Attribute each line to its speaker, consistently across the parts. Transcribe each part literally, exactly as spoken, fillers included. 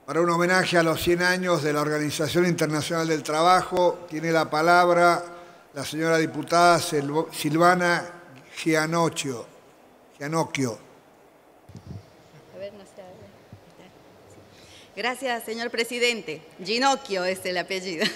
Speaker 1: Para un homenaje a los cien años de la Organización Internacional del Trabajo, tiene la palabra la señora diputada Silvana Gianocchio. Gianocchio.
Speaker 2: A ver, no se abre. Gracias, señor presidente. Ginocchio es el apellido.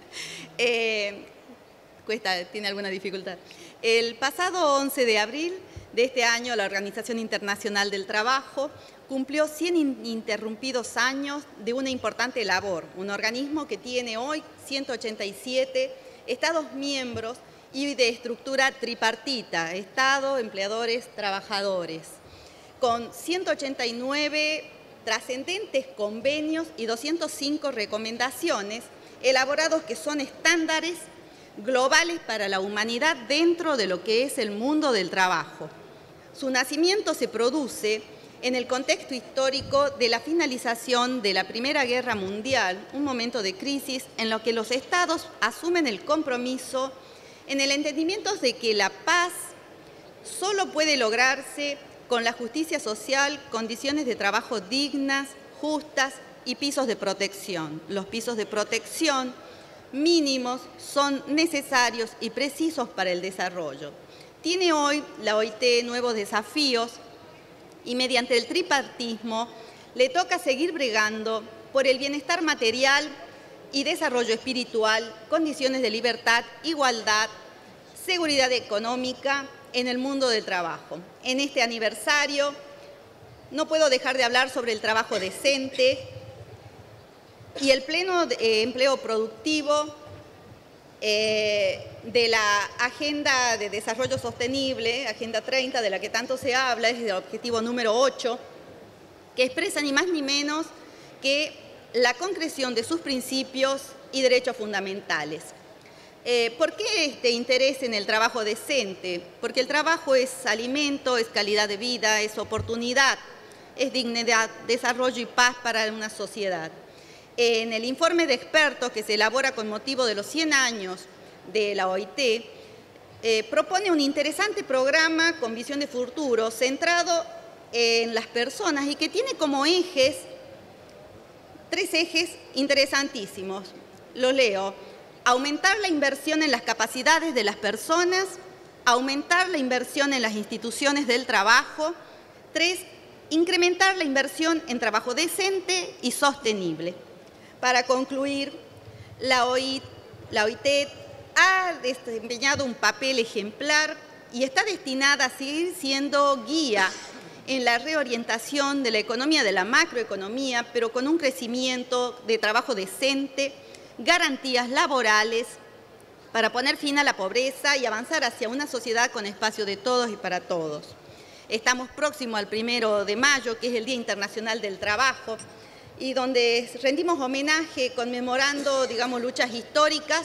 Speaker 2: eh, cuesta, tiene alguna dificultad. El pasado once de abril de este año, la Organización Internacional del Trabajo cumplió cien ininterrumpidos años de una importante labor, un organismo que tiene hoy ciento ochenta y siete Estados miembros y de estructura tripartita, Estado, empleadores, trabajadores, con ciento ochenta y nueve trascendentes convenios y doscientas cinco recomendaciones elaborados que son estándares globales para la humanidad dentro de lo que es el mundo del trabajo. Su nacimiento se produce en el contexto histórico de la finalización de la Primera Guerra Mundial, un momento de crisis en lo que los Estados asumen el compromiso en el entendimiento de que la paz solo puede lograrse con la justicia social, condiciones de trabajo dignas, justas y pisos de protección. Los pisos de protección mínimos son necesarios y precisos para el desarrollo. Tiene hoy la O I T nuevos desafíos y mediante el tripartismo le toca seguir bregando por el bienestar material y desarrollo espiritual, condiciones de libertad, igualdad, seguridad económica en el mundo del trabajo. En este aniversario no puedo dejar de hablar sobre el trabajo decente y el pleno eh, empleo productivo eh, de la Agenda de Desarrollo Sostenible, Agenda treinta, de la que tanto se habla, es el objetivo número ocho, que expresa ni más ni menos que la concreción de sus principios y derechos fundamentales. Eh, ¿Por qué este interés en el trabajo decente? Porque el trabajo es alimento, es calidad de vida, es oportunidad, es dignidad, desarrollo y paz para una sociedad. En el informe de expertos que se elabora con motivo de los cien años de la O I T, eh, propone un interesante programa con visión de futuro centrado en las personas y que tiene como ejes, tres ejes interesantísimos. Los leo. Aumentar la inversión en las capacidades de las personas, aumentar la inversión en las instituciones del trabajo. Tres, incrementar la inversión en trabajo decente y sostenible. Para concluir, la O I T ha desempeñado un papel ejemplar y está destinada a seguir siendo guía en la reorientación de la economía, de la macroeconomía, pero con un crecimiento de trabajo decente, garantías laborales para poner fin a la pobreza y avanzar hacia una sociedad con espacio de todos y para todos. Estamos próximos al primero de mayo, que es el Día Internacional del Trabajo, y donde rendimos homenaje conmemorando, digamos, luchas históricas,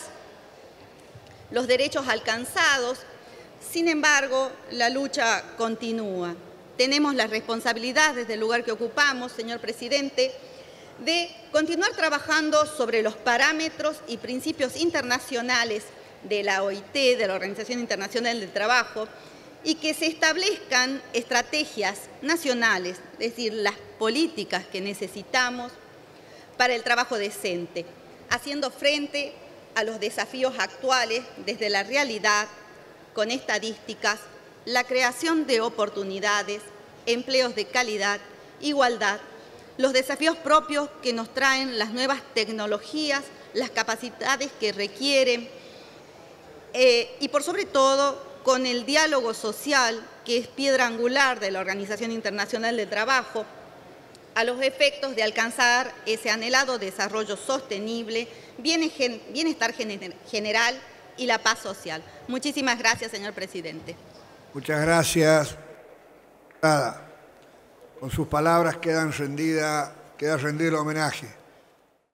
Speaker 2: los derechos alcanzados. Sin embargo, la lucha continúa. Tenemos la responsabilidad desde el lugar que ocupamos, señor presidente, de continuar trabajando sobre los parámetros y principios internacionales de la O I T, de la Organización Internacional del Trabajo, y que se establezcan estrategias nacionales, es decir, las políticas que necesitamos para el trabajo decente, haciendo frente a los desafíos actuales desde la realidad, con estadísticas, la creación de oportunidades, empleos de calidad, igualdad, los desafíos propios que nos traen las nuevas tecnologías, las capacidades que requieren eh, y por sobre todo con el diálogo social, que es piedra angular de la Organización Internacional del Trabajo, a los efectos de alcanzar ese anhelado desarrollo sostenible, bienestar general y la paz social. Muchísimas gracias, señor presidente.
Speaker 1: Muchas gracias. Nada. Con sus palabras quedan rendida, queda rendido el homenaje.